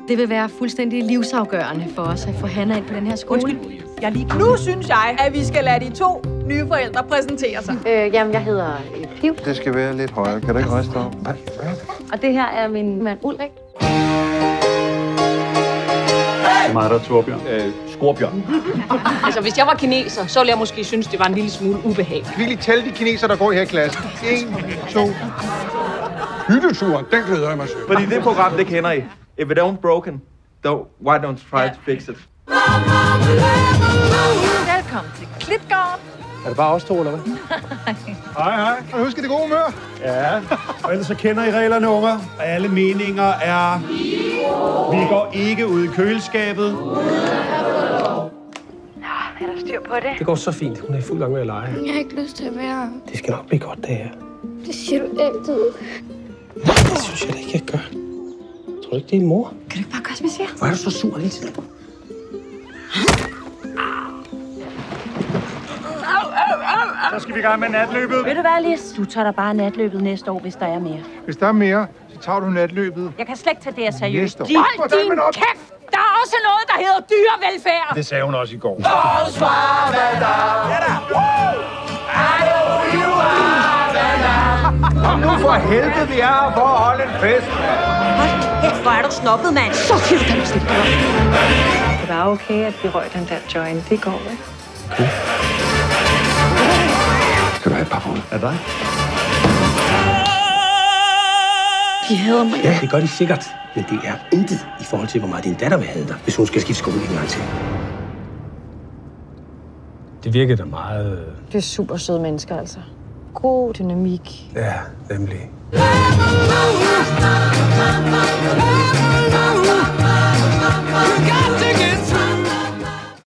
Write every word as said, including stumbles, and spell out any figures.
Det vil være fuldstændig livsafgørende for os at få Hanna ind på den her skole. Undskyld, jeg lige... Nu synes jeg, at vi skal lade de to nye forældre præsentere sig. Øh, jamen, jeg hedder øh, Piv. Det skal være lidt højere. Kan du ikke rejse dig op? Og det her er min mand Ulrik. Det er mig, der er Torbjørn. Øh, Skorbjørn. Altså, hvis jeg var kineser, så ville jeg måske synes, det var en lille smule ubehageligt. Kan vi lige tælle de kinesere, der går i her klasse? En, to... Hytteturen, den glæder jeg mig til. Fordi det program, det kender I. If it ain't broken, don't, why don't try to fix it? Velkommen til Klitgården. Er det bare os to, eller hvad? Hej, hej. Og husk det gode humør. Ja, og ellers så kender I reglerne, unger. Alle meninger er... Vi går ikke ud i køleskabet. Nå, er der styr på det? Det går så fint. Hun er i fuld gang med at lege. Jeg har ikke lyst til at være. Det skal nok blive godt, det her. Det siger du altid. Det synes jeg da ikke, jeg gør. Tror du ikke, det er mor? Kan du ikke bare gøre, som jeg siger? Hvor er du så sur hele tiden? Så skal vi i gang med natløbet. Ved du hvad, Lis? Du tager da bare natløbet næste år, hvis der er mere. Hvis der er mere, så tager du natløbet. Jeg kan slet ikke tage det her seriøst. Næste år. Hold din kæft! Der er også noget, der hedder dyrevelfærd. Det sagde hun også i går. Kom nu for helvede, vi er her for at holde en fest. Hold kæft, hvor er du snobbet, mand. Så siger du kan du slippe dig. Det var okay, at vi røg den der joint. Det går, ikke? Skal du have et par på? Er det dig? De hader mig. Ja, det gør de sikkert. Men det er intet i forhold til, hvor meget din datter vil have dig, hvis hun skal skifte skole en gang til. Det virker da meget... Det er super søde mennesker, altså. God dynamik. Ja, nemlig.